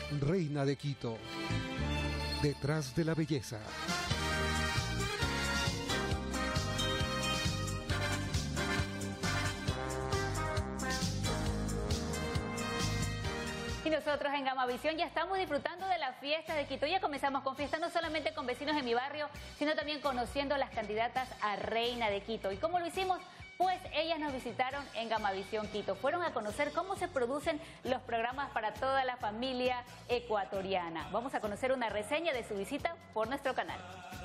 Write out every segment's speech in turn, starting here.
Reina de Quito. Detrás de la belleza. Y nosotros en Gamavisión ya estamos disfrutando de la fiesta de Quito. Ya comenzamos con fiesta, no solamente con vecinos de mi barrio, sino también conociendo a las candidatas a Reina de Quito. ¿Y cómo lo hicimos? Pues ellas nos visitaron en Gamavisión Quito. Fueron a conocer cómo se producen los programas para toda la familia ecuatoriana. Vamos a conocer una reseña de su visita por nuestro canal.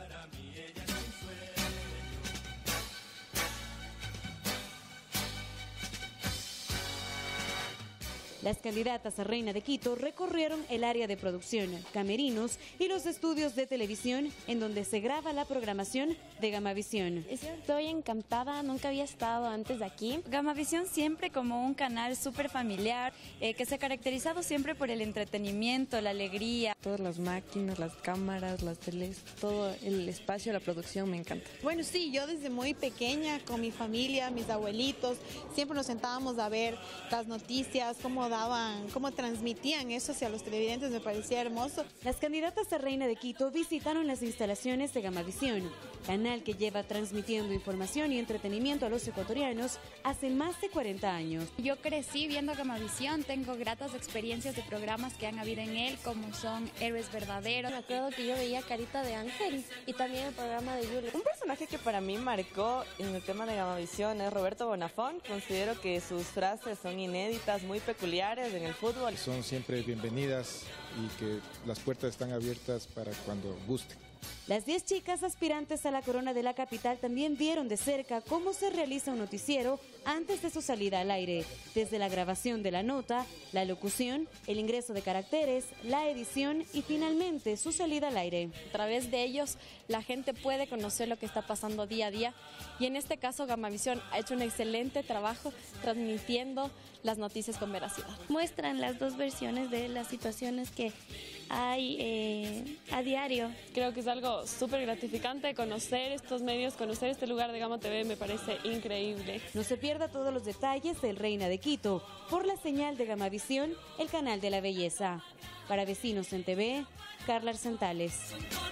Las candidatas a Reina de Quito recorrieron el área de producción, camerinos y los estudios de televisión en donde se graba la programación de Gamavisión. Estoy encantada, nunca había estado antes de aquí. Gamavisión siempre como un canal súper familiar, que se ha caracterizado siempre por el entretenimiento, la alegría. Todas las máquinas, las cámaras, las teles, todo el espacio, la producción me encanta. Bueno, sí, yo desde muy pequeña con mi familia, mis abuelitos, siempre nos sentábamos a ver las noticias, cómo transmitían eso hacia los televidentes, me parecía hermoso. Las candidatas a Reina de Quito visitaron las instalaciones de Gamavisión, canal que lleva transmitiendo información y entretenimiento a los ecuatorianos hace más de 40 años. Yo crecí viendo Gamavisión, tengo gratas experiencias de programas que han habido en él, como son Héroes Verdaderos. Me acuerdo que yo veía Carita de Ángel y también el programa de Julia. Un personaje que para mí marcó en el tema de Gamavisión es Roberto Bonafón. Considero que sus frases son inéditas, muy peculiares en el fútbol. Son siempre bienvenidas y que las puertas están abiertas para cuando gusten. Las 10 chicas aspirantes a la corona de la capital también vieron de cerca cómo se realiza un noticiero antes de su salida al aire, desde la grabación de la nota, la locución, el ingreso de caracteres, la edición y finalmente su salida al aire. A través de ellos la gente puede conocer lo que está pasando día a día y en este caso Gamavisión ha hecho un excelente trabajo transmitiendo las noticias con veracidad. Muestran las dos versiones de las situaciones que hay a diario. Creo que es algo súper gratificante conocer estos medios, conocer este lugar de Gama TV, me parece increíble. No se pierda todos los detalles del Reina de Quito por la señal de Gamavisión, el canal de la belleza. Para Vecinos en TV, Carla Arcentales.